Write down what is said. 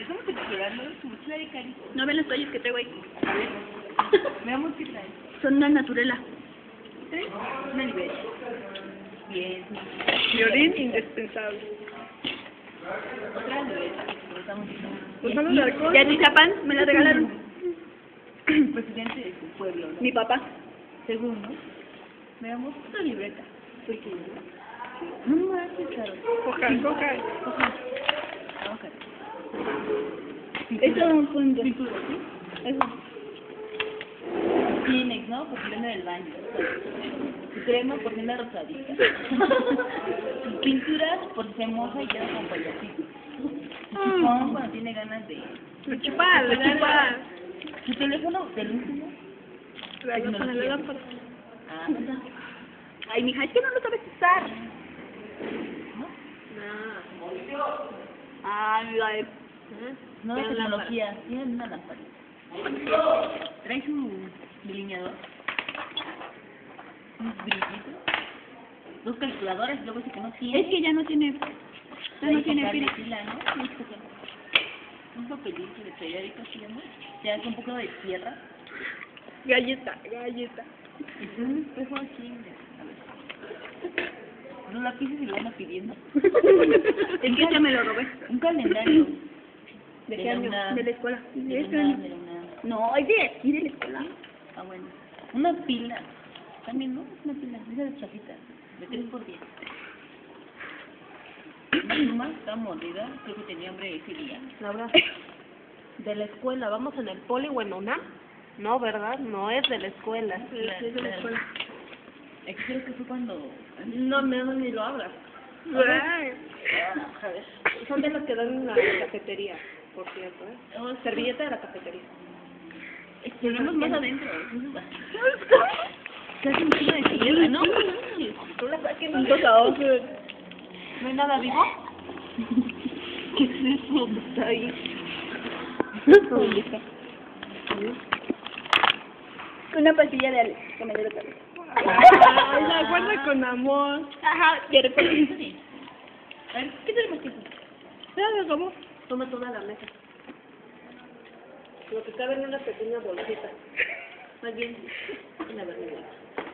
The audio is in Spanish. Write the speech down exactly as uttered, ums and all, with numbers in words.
Estamos explorando su mochila de Cari. No ven los toallas que traigo ahí. A ver, veamos qué trae. Son una naturela. ¿Tres? Una libera. Bien. Violín indispensable. Otra libera. Estamos viendo. Pues solo de alcohol. Ya de Chapán me la regalaron. Presidente de su pueblo, ¿no? Mi papá. Segundo, veamos otra libreta. Pequeña. No me hace claro. Coja, coja. Ojalá. Ojalá. Esto es un punto. Pintura, ¿sí? Eso. Kleenex, ¿no? Por prenda del baño. Su crema por prenda rosadita. Sus pinturas por si se moja y queda con payasito. Su chupón cuando tiene ganas de... Lo chupar, lo chupar. Su teléfono del último. La lámpara, la lámpara. Ah, Ay, mija, es que no lo sabes usar. ¿no? Ay, la de... No de tecnología, tiene una lámpara. Trae su delineador. Un brillito. Dos calculadoras y luego dice que no tiene. Es que ya no tiene... Ya no tiene pila. pila, ¿no? Un papelito de periódico, ¿sí, no? Se hace un poco de tierra. Galleta, galleta. Y un espejo aquí. A ver. Los lápices se lo van pidiendo. Es que ya me lo robé. Un calendario. ¿De De qué la año? UNAM. De la escuela. De De la este UNAM, año. de la UNAM. No, es de aquí, de la escuela. Ah, bueno. Una pila. También, ¿no? Una pila. Esa de chapita. De tres por diez. Una pluma estaba mordida. Creo que tenía hambre ese día. Laura, de la escuela, ¿vamos en el poli o en UNAM? No, ¿verdad? No es de la escuela. La- Es de la escuela. Es que creo que fue cuando... No, menos ni lo abras. A ver. Son de los que dan en la cafetería, por cierto, ¿eh? Oh, sí. Servilleta de la cafetería. Tenemos más adentro. Casi un kilo de tierra, ¿no? ¿Tú la sabes que no? Puntos a ojo. ¿No hay nada vivo? ¿Qué es eso? Está ahí. ¿Dónde está? Una pastilla de Alex, que me debe también. Ay, la guarda con amor. Ajá, ya recuerdo. A ver, ¿qué tenemos que hacer? Ya, se acabó. Toma toda la mesa. Lo que cabe en una pequeña bolsita. Más bien, en la verdad.